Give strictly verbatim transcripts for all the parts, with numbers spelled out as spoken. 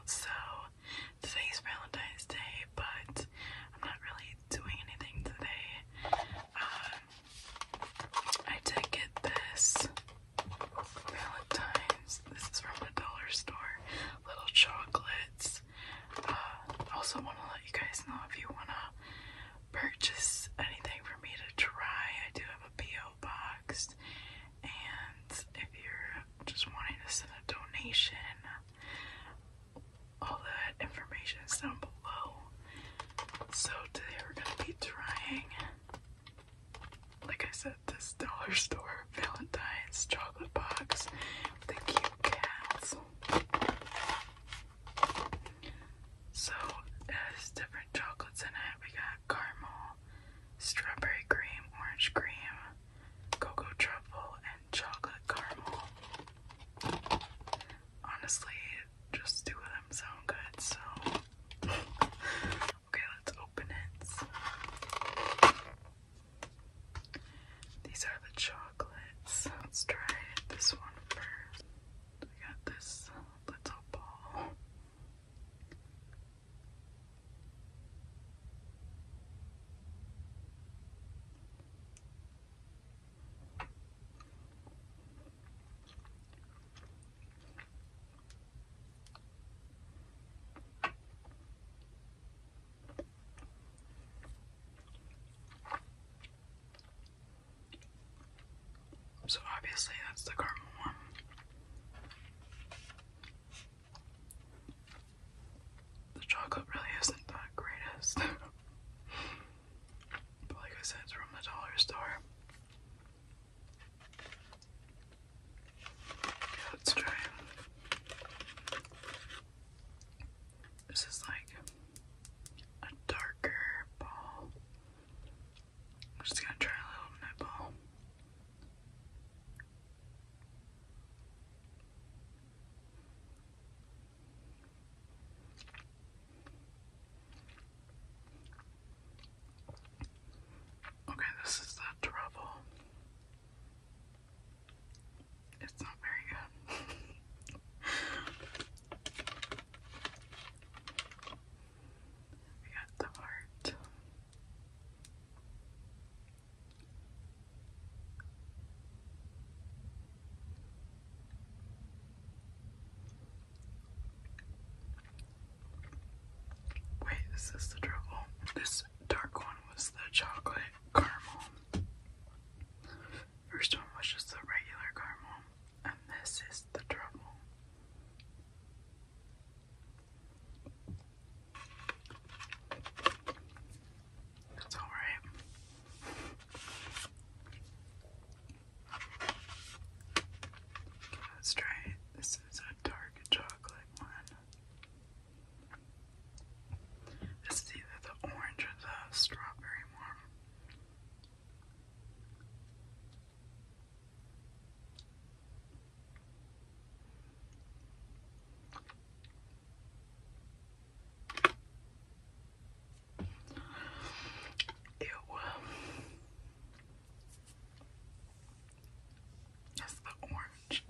So today's Valentine's Day, but I'm not really doing anything today. Um, I did get this Valentine's. This is from the dollar store. Little chocolates. Uh, also want to let you guys know if you want to purchase anything for me to try, I do have a P O box. And if you're just wanting to send a donation, all that information is down below. So today we're going to be trying, like I said, this dollar store Valentine's chocolate box with the cute cats. So it has different chocolates in it. We got caramel, strawberry cream, orange cream, cocoa truffle, and chocolate caramel. Honestly, just two of them sound good, so okay, let's open it. These are the chocolates. Let's try this one first. We got this little ball. So obviously that's the caramel one. The chocolate really isn't the greatest. But like I said, it's from the dollar store. Okay, let's try it. This is like a darker ball. I'm just gonna try a little nibble. Okay, this is the truffle. It's not very good. We got the heart. Wait, is this the truffle? This dark one was the chocolate caramel. First one was just the regular caramel, and this is the truffle. That's alright. Let's try it. This is a dark chocolate one. This is either the orange or the strawberry one. Ew. That's the orange.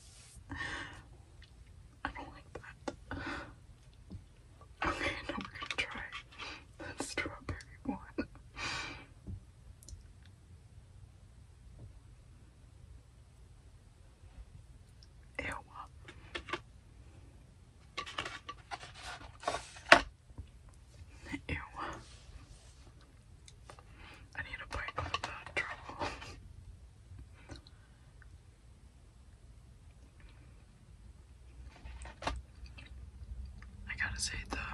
I don't like that. Okay, now we're gonna try the strawberry one. Ew. Ew. I need a bite of the truffle. I gotta say, the